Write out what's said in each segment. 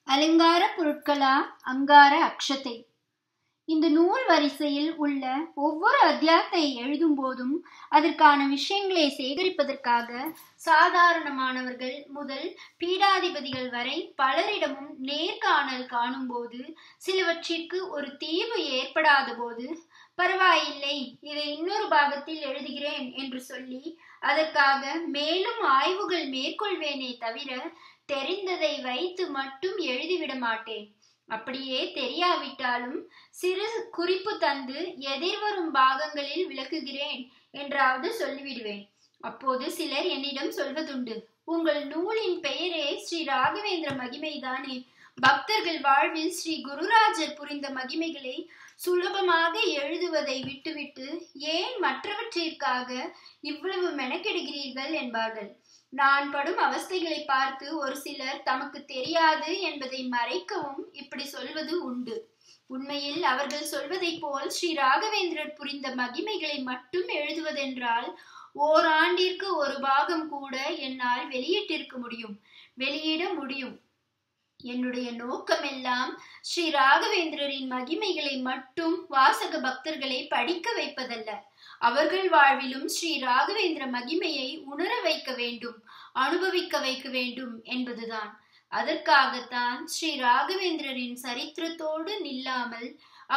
அலங்கார பொருட்களா அங்கார அக்ஷதை. இந்த நூல் வரிசையில் உள்ள ஒவ்வொரு அத்தியாயத்தை எழுதும் போதும் அதற்கான விஷயங்களை சேகரிப்பதற்காக சாதாரணமானவர்கள் முதல் பீடாதிபதிகள் வரை பலரிடமும் நேர்காணல் காணும் போது சிலவற்றிற்கு ஒரு தீர்வு ஏற்படாத போது பரவாயில்லை, இதை இன்னொரு பாகத்தில் எழுதுகிறேன் என்று சொல்லி அதற்காக மேலும் ஆய்வுகள் மேற்கொள்வேனே தவிர தெரிந்ததை வைத்து மட்டும் எழுதிவிட மாட்டேன். அப்படியே தெரியாவிட்டாலும் சிறு குறிப்பு தந்து எதிர்வரும் பாகங்களில் விளக்குகிறேன் என்றாவது சொல்லிவிடுவேன். அப்போது சிலர் என்னிடம் சொல்வதுண்டு, உங்கள் நூலின் பெயரே ஸ்ரீ ராகவேந்திர மகிமைதானே, பக்தர்கள் வாழ்வில் ஸ்ரீ குருராஜர் புரிந்த மகிமைகளை சுலபமாக எழுதுவதை விட்டுவிட்டு ஏன் மற்றவற்றிற்காக இவ்வளவு மெனக்கெடுகிறீர்கள் என்பார்கள். நான் படும் அவஸ்தைகளை பார்த்து ஒரு சிலர் தமக்கு தெரியாது என்பதை மறைக்கவும் இப்படி சொல்வது உண்டு. உண்மையில் அவர்கள் சொல்வதை போல் ஸ்ரீ ராகவேந்திரர் புரிந்த மகிமைகளை மட்டும் எழுதுவதென்றால் ஓராண்டிற்கு ஒரு பாகம் கூட என்னால் வெளியிட முடியும். என்னுடைய நோக்கமெல்லாம் ஸ்ரீ ராகவேந்திரரின் மகிமைகளை மட்டும் வாசக பக்தர்களை படிக்க வைப்பதல்ல, அவர்கள் வாழ்விலும் ஸ்ரீ ராகவேந்திர மகிமையை உணர வைக்க வேண்டும், அனுபவிக்க வைக்க வேண்டும் என்பதுதான். அதற்காகத்தான் ஸ்ரீ ராகவேந்திரரின் சரித்திரத்தோடு நில்லாமல்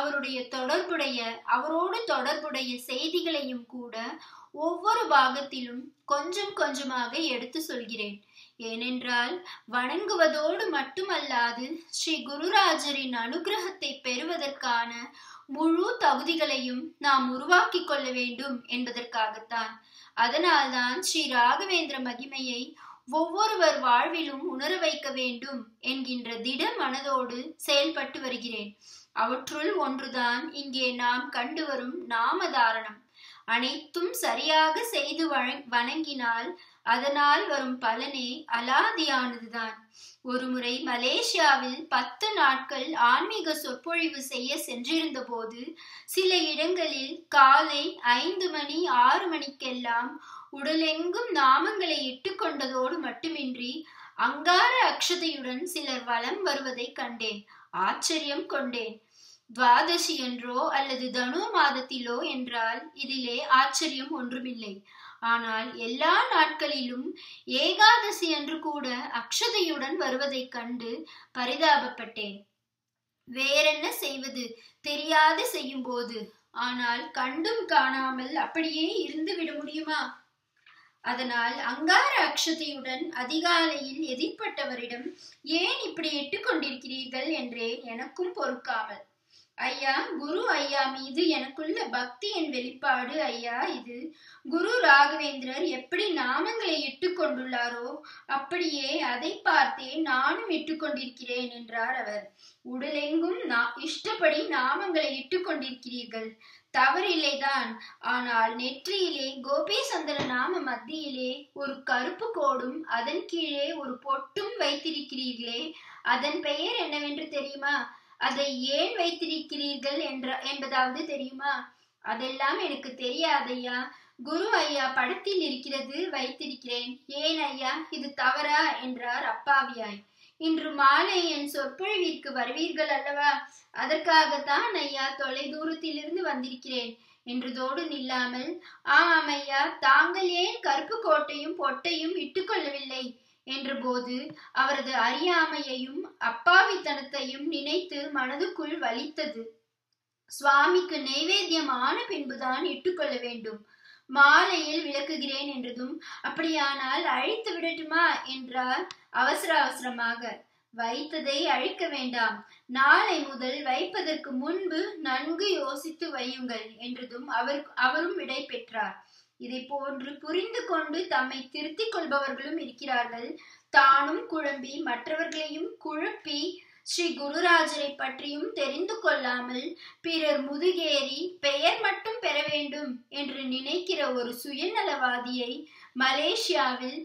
அவரோடு தொடர்புடைய செய்திகளையும் கூட ஒவ்வொரு பாகத்திலும் கொஞ்சம் கொஞ்சமாக எடுத்து சொல்கிறேன். ஏனென்றால் வணங்குவதோடு மட்டுமல்லாது ஸ்ரீ குருராஜரின் அனுகிரகத்தை பெறுவதற்கான முழு தகுதிகளையும் நாம் உருவாக்கி கொள்ள வேண்டும் என்பதற்காகத்தான். அதனால்தான் ஸ்ரீ ராகவேந்திர மகிமையை ஒவ்வொருவர் வாழ்விலும் உணர வைக்க வேண்டும் என்கின்ற திட மனதோடு செயல்பட்டு வருகிறேன். அவற்றுள் ஒன்றுதான் இங்கே நாம் கண்டு வரும் நாமதாரணம். அனைத்தும் சரியாக செய்து வணங்கினால் அதனால் வரும் பலனே அலாதியானதுதான். ஒருமுறை மலேசியாவில் 10 நாட்கள் ஆன்மீக சொற்பொழிவு செய்ய சென்றிருந்த போது சில இடங்களில் காலை 5 மணி 6 மணிக்கெல்லாம் உடலெங்கும் நாமங்களை இட்டுக்கொண்டதோடு மட்டுமின்றி அங்கார அக்ஷதையுடன் சிலர் வலம் வருவதை கண்டேன். ஆச்சரியம் கொண்டேன். துவாதசி என்றோ அல்லது தனு மாதத்திலோ என்றால் இதிலே ஆச்சரியம் ஒன்றுமில்லை. ஆனால் எல்லா நாட்களிலும் ஏகாதசி என்று கூட அக்ஷதையுடன் வருவதை கண்டு பரிதாபப்பட்டேன். வேறென்ன செய்வது, தெரியாது செய்யும் போது. ஆனால் கண்டும் காணாமல் அப்படியே இருந்து விட முடியுமா? அதனால் அங்கார அக்ஷதையுடன் அதிகாலையில் எதிர்பட்டவரிடம் ஏன் இப்படி இட்டுக்கொண்டிருக்கிறீர்கள் என்றேன், எனக்கும் பொறுக்காமல். ஐயா, குரு ஐயா மீது எனக்குள்ள பக்தியின் வெளிப்பாடு ஐயா. இது குரு ராகவேந்திரர் எப்படி நாமங்களை இட்டுக்கொண்டுள்ளாரோ அப்படியே அதை பார்த்தே நானும் இட்டுக்கொண்டிருக்கிறேன் என்றார் அவர். உடலெங்கும் இஷ்டப்படி நாமங்களை இட்டுக்கொண்டிருக்கிறீர்கள், தவறில்லைதான். ஆனால் நெற்றியிலே கோபீசந்திர நாம மத்தியிலே ஒரு கருப்பு கோடும் அதன் கீழே ஒரு பொட்டும் வைத்திருக்கிறீர்களே, அதன் பெயர் என்னவென்று தெரியுமா? அதை ஏன் வைத்திருக்கிறீர்கள் என்பதாவது தெரியுமா? அதெல்லாம் எனக்கு தெரியாதையா. குரு ஐயா படத்தில் இருக்கிறது, வைத்திருக்கிறேன். ஏன் ஐயா, இது தவறா என்றார் அப்பாவியாய். இன்று மாலை என் சொற்பொழிவிற்கு வருவீர்கள் அல்லவா, அதற்காகத்தான் ஐயா தொலை தூரத்திலிருந்து வந்திருக்கிறேன் என்றதோடு நில்லாமல், ஆமாம் ஐயா, தாங்கள் ஏன் கருப்பு கோட்டையும் பொட்டையும் இட்டுக்கொள்ளவில்லை என்றபோது அவரது அறியாமையையும் அப்பாவித்தனத்தையும் நினைத்து மனதுக்குள் வலித்தது. சுவாமிக்கு நைவேத்தியம் ஆன பின்புதான் இட்டுக்கொள்ள வேண்டும். மாலையில் விளக்குகிறேன் என்றதும், அப்படியானால் அழித்து விடட்டுமா என்றார் அவசரமாக. வைத்ததை அழிக்க வேண்டாம், நாளை முதல் வைப்பதற்கு முன்பு நன்கு யோசித்து வையுங்கள் என்றதும் அவரும் விடை பெற்றார். இதை போன்று புரிந்து கொண்டு தம்மை திருத்திக் கொள்பவர்களும் இருக்கிறார்கள். தானும் குழம்பி மற்றவர்களையும் குழப்பி ஸ்ரீ குருராஜரை பற்றியும் தெரிந்து கொள்ளாமல் பிறர் முதுகேறி பெயர் மட்டும் பெற வேண்டும் என்று நினைக்கிற ஒரு சுயநலவாதியை மலேசியாவில்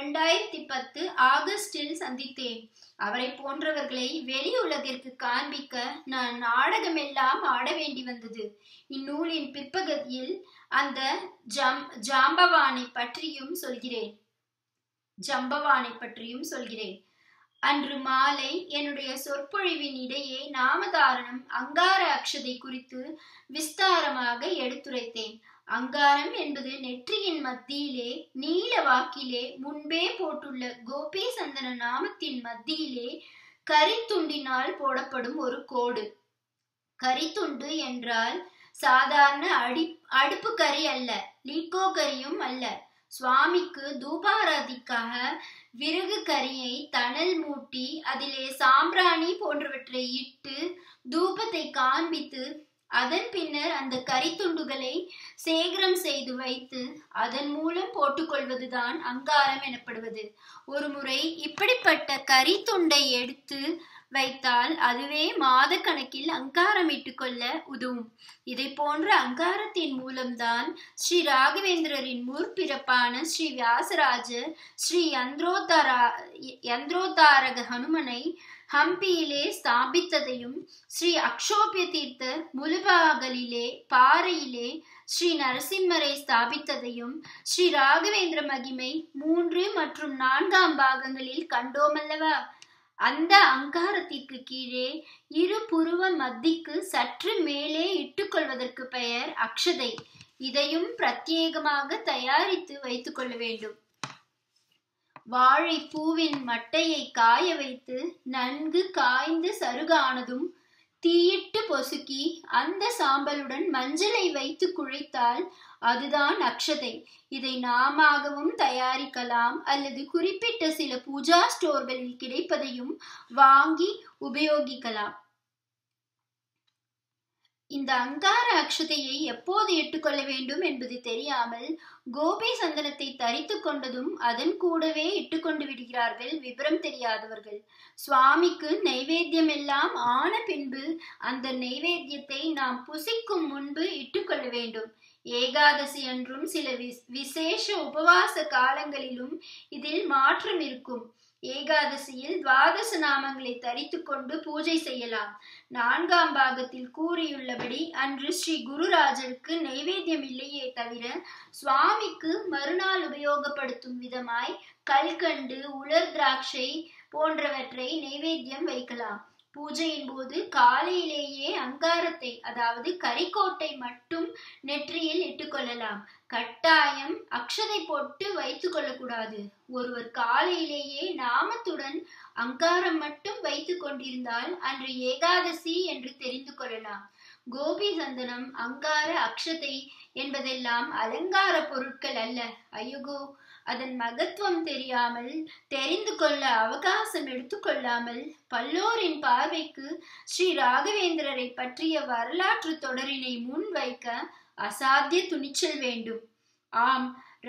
2010 ஆகஸ்டில் சந்தித்தேன். அவரை போன்றவர்களை வெளி உலகிற்கு காண்பிக்க நான் நாடகமெல்லாம் ஆட வேண்டி வந்தது. இந்நூலின் பிற்பகுதியில் அந்த ஜாம்பவானை பற்றியும் சொல்கிறேன். அன்று மாலை என்னுடைய சொற்பொழிவின் இடையே நாமதாரணம் அங்கார அக்ஷதை குறித்து விஸ்தாரமாக எடுத்துரைத்தேன். அங்காரம் என்பது நெற்றியின் மத்தியிலே நீல வாக்கிலே முன்பே போட்டுள்ள கோபி சந்தன நாமத்தின் மத்தியிலே கரித்துண்டினால் போடப்படும் ஒரு கோடு. கரித்துண்டு என்றால் சாதாரண அடுப்பு கரி அல்ல, லீக்கோ கரியும் அல்ல. சுவாமிக்கு தூபாராதிக்காக விறகு கரியை தணல் மூட்டி அதிலே சாம்பிராணி போன்றவற்றை இட்டு தூபத்தை காண்பித்து அதன் பின்னர் அந்த கரித்துண்டுகளை சேகரம் செய்து வைத்து அதன் மூலம் போட்டுக்கொள்வதுதான் அங்காரம் எனப்படுவது. ஒரு முறை இப்படிப்பட்ட கரித்துண்டை எடுத்து வைத்தால் அதுவே மாத கணக்கில் அங்காரம் இட்டுக்கொள்ள உதவும். இதை போன்ற அங்காரத்தின் மூலம்தான் ஸ்ரீ ராகவேந்திரரின் முற்பிறப்பான ஸ்ரீ வியாசராஜர் ஸ்ரீ யந்திரோத்தாரக ஹனுமனை ஹம்பியிலே ஸ்தாபித்ததையும், ஸ்ரீ அக்ஷோபிய தீர்த்தர் முலுபாகலிலே பாறையிலே ஸ்ரீ நரசிம்மரை ஸ்தாபித்ததையும் ஸ்ரீ ராகவேந்திர மகிமை 3 மற்றும் 4ஆம் பாகங்களில் கண்டோமல்லவா? அந்த அங்காரத்திற்கு கீழே இரு புருவ மத்திக்கு சற்று மேலே இட்டுக்கொள்வதற்கு பெயர் அக்ஷதை. இதையும் பிரத்யேகமாக தயாரித்து வைத்துக் கொள்ள வேண்டும். வாழைப்பூவின் மட்டையை காய வைத்து நன்கு காய்ந்து சருகானதும் தீயிட்டு பொசுக்கி அந்த சாம்பலுடன் மஞ்சளை வைத்து குழைத்தால் அதுதான் அக்ஷதை. இதை நாமாகவும் தயாரிக்கலாம் அல்லது குறிப்பிட்ட சில பூஜா ஸ்டோர்களில் கிடைப்பதையும் வாங்கி உபயோகிக்கலாம். இந்த அங்கார அக்ஷதையை எப்போது இட்டுக்கொள்ள வேண்டும் என்பது தெரியாமல் கோபி சந்தனத்தை தரித்து கொண்டதும் அதன் கூடவே இட்டுக்கொண்டு விடுகிறார்கள் விவரம் தெரியாதவர்கள். சுவாமிக்கு நைவேத்தியம் எல்லாம் ஆன பின்பு அந்த நைவேத்தியத்தை நாம் புசிக்கும் முன்பு இட்டுக்கொள்ள வேண்டும். ஏகாதசி அன்றும் சில விசேஷ உபவாச காலங்களிலும் இதில் மாற்றம் இருக்கும். ஏகாதசியில் துவாதச நாமங்களை தரித்து கொண்டு பூஜை செய்யலாம். 4ஆம் பாகத்தில் கூறியுள்ளபடி அன்று ஸ்ரீ குருராஜருக்கு நைவேத்தியம் இல்லையே தவிர சுவாமிக்கு மறுநாள் உபயோகப்படுத்தும் விதமாய் கல்கண்டு, உலர் திராட்சை போன்றவற்றை நைவேத்தியம் வைக்கலாம். பூஜையின் போது காலையிலேயே அங்காரத்தை, அதாவது கரிக்கோட்டை மட்டும் நெற்றியில் இட்டுக்கொள்ளலாம். கட்டாயம் அக்ஷதை போட்டு வைத்துக் கொள்ளக்கூடாது. ஒருவர் காலையிலேயே நாமத்துடன் அங்காரம் மட்டும் வைத்துக் கொண்டிருந்தால் அன்று ஏகாதசி என்று தெரிந்து கொள்ளலாம். கோபி சந்தனம், அங்கார, அக்ஷதை என்பதெல்லாம் அலங்கார பொருட்கள் அல்ல. ஐயோ, அதன் மகத்துவம் தெரியாமல், தெரிந்து கொள்ள அவகாசம் எடுத்துக்கொள்ளாமல் பல்லோரின் பார்வைக்கு ஸ்ரீ ராகவேந்திரரை பற்றிய வரலாற்று தொடரினை முன்வைக்க அசாத்திய துணிச்சல் வேண்டும். ஆம்,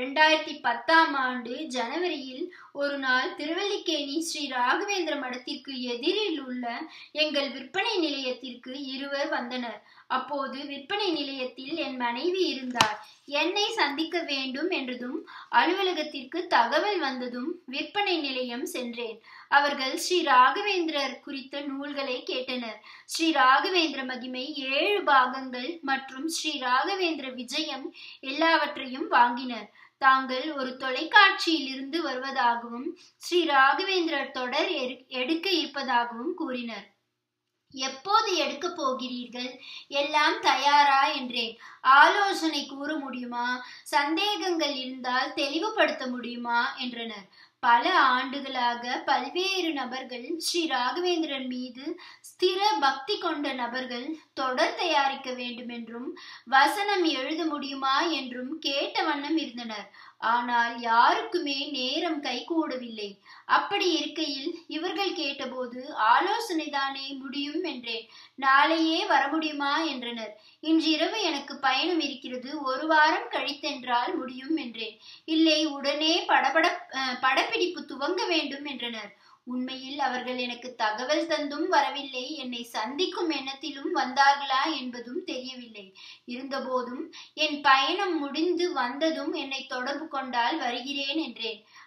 2010ஆம் ஆண்டு ஜனவரியில் ஒரு நாள் திருவல்லிக்கேணி ஸ்ரீ ராகவேந்திர மடத்திற்கு எதிரில் உள்ள எங்கள் விற்பனை நிலையத்திற்கு இருவர் வந்தனர். அப்போது விற்பனை நிலையத்தில் என் மனைவி இருந்தார். என்னை சந்திக்க வேண்டும் என்றதும் அலுவலகத்திற்கு தகவல் வந்ததும் விற்பனை நிலையம் சென்றேன். அவர்கள் ஸ்ரீ ராகவேந்திரர் குறித்த நூல்களை கேட்டனர். ஸ்ரீ ராகவேந்திர மகிமை 7 பாகங்கள் மற்றும் ஸ்ரீ ராகவேந்திர விஜயம் எல்லாவற்றையும் வாங்கினர். தாங்கள் ஒரு தொலைக்காட்சியில் இருந்து வருவதாகவும் ஸ்ரீ ராகவேந்திரர் தொடர் எடுக்க இருப்பதாகவும் கூறினர். எப்போது எடுக்க போகிறீர்கள்? எல்லாம் தயாரா என்றேன். ஆலோசனை கூற முடியுமா? சந்தேகங்கள் இருந்தால் தெளிவுபடுத்த முடியுமா என்றனர். பல ஆண்டுகளாக பல்வேறு நபர்கள் ஸ்ரீ ராகவேந்திரன் மீது ஸ்திர பக்தி கொண்ட நபர்கள் தொடர் தயாரிக்க வேண்டும் என்றும் வசனம் எழுத முடியுமா என்றும் கேட்ட வண்ணம் இருந்தனர். ஆனால் யாருக்குமே நேரம் கைகூடவில்லை. அப்படி இருக்கையில் இவர்கள் கேட்டபோது ஆலோசனை தானே முடியும் என்றேன். நாளையே வர முடியுமா என்றனர். இன்றிரவு எனக்கு பயணம் இருக்கிறது, 1 வாரம் கழித்தென்றால் முடியும் என்றேன். இல்லை, உடனே படப்பிடிப்பு துவங்க வேண்டும் என்றனர். உண்மையில் அவர்கள் எனக்கு தகவல் தந்தும் வரவில்லை, என்னை சந்திக்கும் எண்ணத்திலும் வந்தார்களா என்பதும் தெரியவில்லை. இருந்தபோதும் என் பயணம் முடிந்து வந்ததும் என்னை தொடர்பு கொண்டால் வருகிறேன் என்றேன்.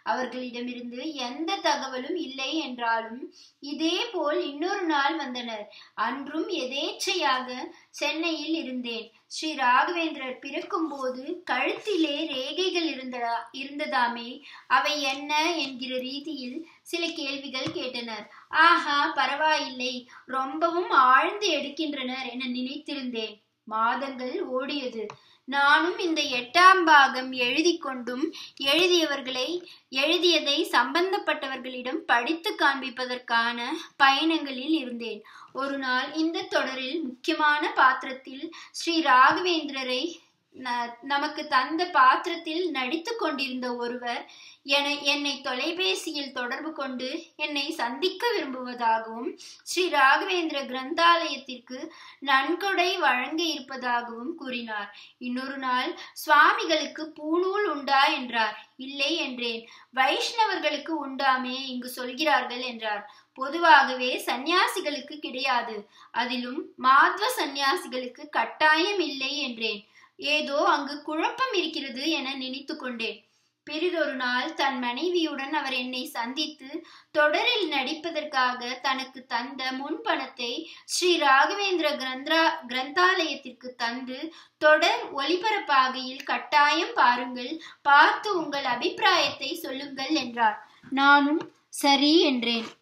அவர்களிடமிருந்து எந்த தகவலும் இல்லை என்றாலும் இதே போல் இன்னொரு நாள் வந்தனர். அன்றும் எதேச்சையாக சென்னையில் இருந்தேன். ஸ்ரீ ராகவேந்திரர் பிறக்கும் போது கழுத்திலே ரேகைகள் இருந்ததாமே, அவை என்ன என்கிற ரீதியில் சில கேள்விகள் கேட்டனர். ஆஹா, பரவாயில்லை, ரொம்பவும் ஆழ்ந்து எடுக்கின்றனர் என நினைத்திருந்தேன். மாதங்கள் ஓடியது. நானும் இந்த 8ஆம் பாகம் எழுதி கொண்டும் எழுதியதை சம்பந்தப்பட்டவர்களிடம் படித்து காண்பிப்பதற்கான பயணங்களில் இருந்தேன். ஒரு நாள் இந்த தொடரில் முக்கியமான பாத்திரத்தில் ஸ்ரீ ராகவேந்திரரை நமக்கு தந்த பாத்திரத்தில் நடித்து கொண்டிருந்த ஒருவர் என்னை தொலைபேசியில் தொடர்பு கொண்டு என்னை சந்திக்க விரும்புவதாகவும் ஸ்ரீ ராகவேந்திர கிரந்தாலயத்திற்கு நன்கொடை வழங்க இருப்பதாகவும் கூறினார். இன்னொரு நாள், சுவாமிகளுக்கு பூணூல் உண்டா என்றார். இல்லை என்றேன். வைஷ்ணவர்களுக்கு உண்டாமே, இங்கு சொல்கிறார்கள் என்றார். பொதுவாகவே சந்நியாசிகளுக்கு கிடையாது, அதிலும் மாத்வ சந்நியாசிகளுக்கு கட்டாயம் இல்லை என்றேன். ஏதோ அங்கு குழப்பம் இருக்கிறது என நினைத்து கொண்டேன். பிறிதொரு நாள் தன் மனைவியுடன் அவர் என்னை சந்தித்து தொடரில் நடிப்பதற்காக தனக்கு தந்த முன்பணத்தை ஸ்ரீ ராகவேந்திர கிரந்தாலயத்திற்கு தந்து, தொடர் ஒளிபரப்பாகையில் கட்டாயம் பாருங்கள், பார்த்து உங்கள் அபிப்பிராயத்தை சொல்லுங்கள் என்றார். நானும் சரி என்றேன்.